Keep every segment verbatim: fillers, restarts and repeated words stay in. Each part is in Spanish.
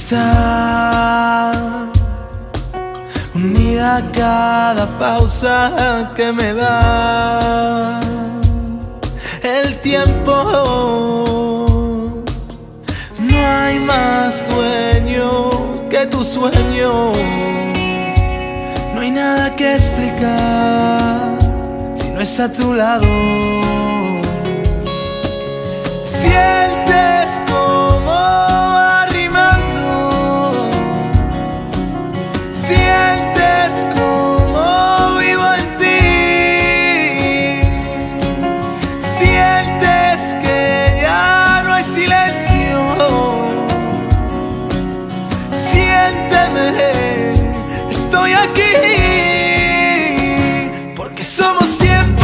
está, unida a cada pausa que me da el tiempo. No hay más dueño que tu sueño. No hay nada que explicar si no es a tu lado. Sientes como va rimando, sientes como vivo en ti, sientes que ya no hay silencio. Siénteme, estoy aquí, porque somos tiempo.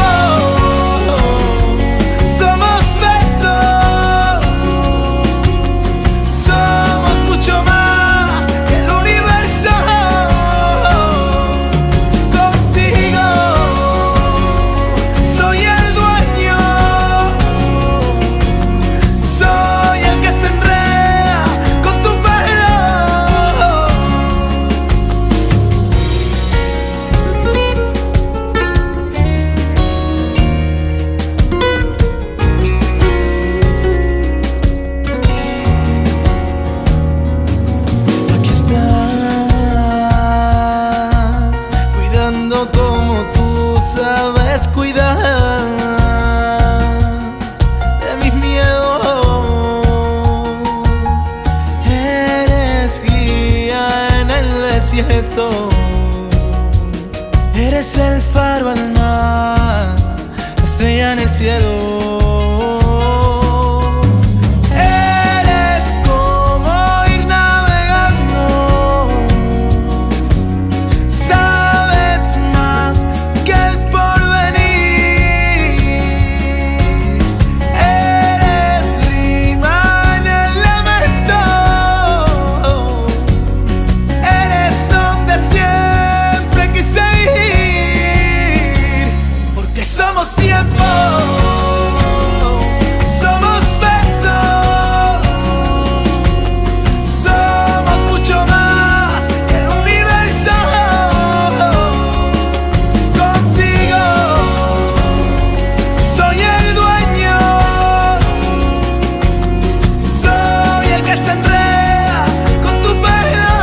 Como tú sabes cuidar de mis miedos. Eres guía en el desierto, eres el faro al mar, la estrella en el cielo. Somos tiempo, somos besos, somos mucho más que el universo. Contigo soy el dueño, soy el que se enreda con tu pelo.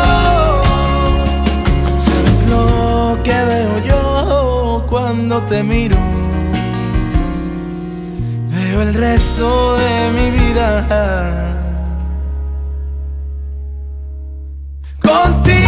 ¿Sabes lo que veo yo cuando te miro? Veo el resto de mi vida contigo.